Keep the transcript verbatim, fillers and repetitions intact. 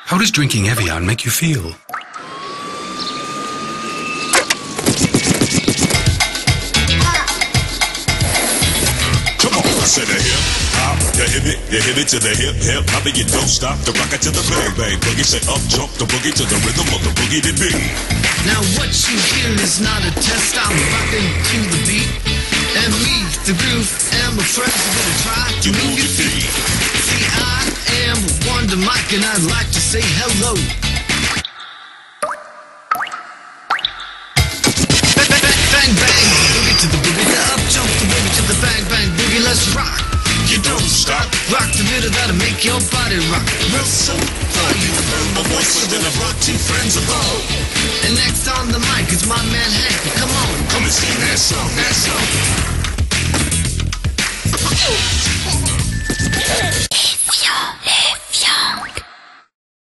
How does drinking Evian make you feel? Come on, I said a hip hop, you hip it, you hip it to the hip hip. I mean you don't stop, the rock it to the bang bang boogie. Say up jump the boogie to the rhythm of the boogie to beat. Now what you hear is not a test, I'm rocking to the beat. And me, the groove, and my friends are gonna try to You move move your your feet. feet. See, I am Wonder Mike and I'd like to say hello. Bang, bang, bang, bang, boogie to the boogie, the up jump the boogie to the bang, bang, boogie, let's rock. You don't stop. Rock the rhythm that'll make your body rock. Real simple, You heard my voice, but then I brought two friends above. and next on the mic is my man Hank, come on. Come and sing that song, that song. Les violets.